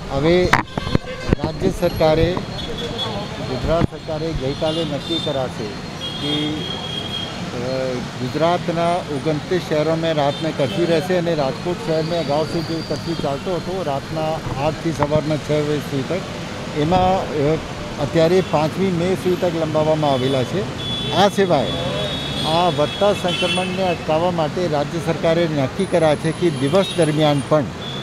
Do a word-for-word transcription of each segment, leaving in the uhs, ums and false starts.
હવે રાજ્ય સરકારે ગુજરાત સરકારે ગઈકાલે નક્કી કર્યા છે કે ગુજરાતના ઓગણત્રીસ शहरों में रात में कर्फ्यू રહેશે અને રાજકોટ શહેર में અગાઉ से जो कर्फ्यू ચાલતો હતો રાતના આઠથી સવારના છ વાગ્યા સુધી તક એમાં અત્યારે પાંચમી મે સુધી તક લંબાવવામાં આવેલા છે। આ સિવાય આ વધતા સંક્રમણને અટકાવવા માટે રાજ્ય સરકારે નક્કી કર્યા છે કે દિવસ દરમિયાન પણ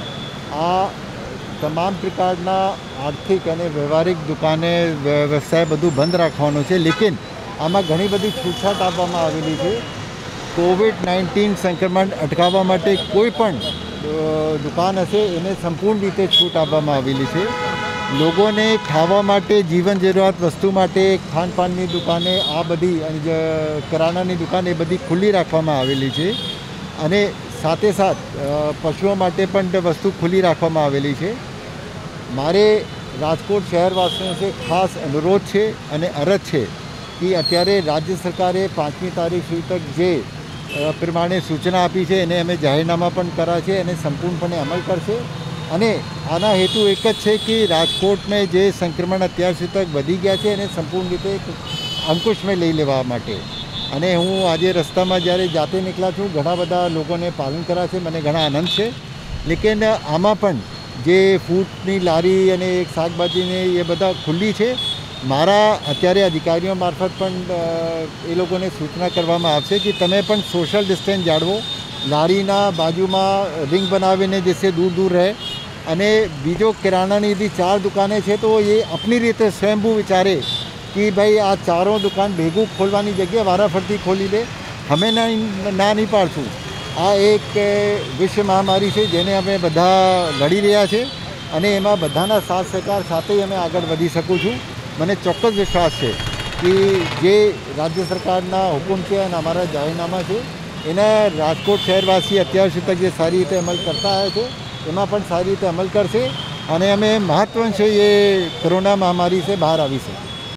આ તમામ પ્રકારના આર્થિક અને વ્યવહારિક દુકાને વ્યવસાય બધું બંધ રાખવાનું છે। લેકિન આમાં ઘણી બધી છૂટછાટ આપવામાં આવેલી છે। કોવિડ નાઇન્ટીન સંક્રમણ અટકાવવા માટે કોઈ પણ દુકાન હશે એને સંપૂર્ણ રીતે છૂટ આપવામાં આવેલી છે। લોકોને ખાવા માટે જીવન જરૂરિયાત વસ્તુ માટે ખાનપાનની દુકાને આ બધી કિરાણાની દુકાન એ બધી ખુલ્લી રાખવામાં આવેલી છે અને સાથે સાથ પશુઓ માટે પણ વસ્તુ ખુલ્લી રાખવામાં આવેલી છે। મારે રાજકોટ શહેરવાસીઓ से ખાસ અનુરોધ છે અને અરજ છે कि અત્યારે રાજ્ય સરકારે પાંચમી તારીખ સુધી તક જે પ્રમાણે સૂચના આપી છે એને અમે જાહેરનામા પણ કર્યા છે અને સંપૂર્ણપણે અમલ કરશે અને આના હેતુ એક જ છે કે રાજકોટને જે સંક્રમણ અત્યાર સુધી તક વધી ગયા છે એને સંપૂર્ણ રીતે અંકુશમાં લઈ લેવા માટે। અને હું આજે રસ્તામાં જ્યારે જાતે નીકળ્યા છું ઘણા બધા લોકોને પાલન કર્યા છે, મને ઘણા આનંદ છે। લેકિન આમાં પણ જે ફૂડની લારી અને એક શાકભાજીને એ બધા ખુલ્લી છે। મારા અત્યારે અધિકારીઓ મારફત પણ એ લોકોને સૂચના કરવામાં આવશે કે તમે પણ સોશિયલ ડિસ્ટન્સ જાળવો, લારીના બાજુમાં રિંગ બનાવીને જેસે દૂર દૂર રહે અને બીજો કિરાણાની यदि ચાર દુકાને છે તો એ આપની રીતે સ્વયંભૂ વિચારે कि भाई आ चारों दुकान भेगू खोलवानी जगह वाराफरती खोली दे। हमें ना ना नहीं पाड़शू। आ एक विश्व महामारी है जेने अमे बधा लड़ी रह्या छे अने एमां बधाना साथ सहकार साथे अमे आगळ वधी शकूं छूं। मने चोक्कस विश्वास है कि जे राज्य सरकारना हुकुम है अने अमारा जाहीरनामा है एना राजकोट शहरवासी अत्यार सुधी तक जे सारी रीते अमल करता आव्या छे एमां पण सारी रीते अमल करशे अने अमे महत्वपूर्ण छे ये कोरोना महामारी से बहार आवीशुं।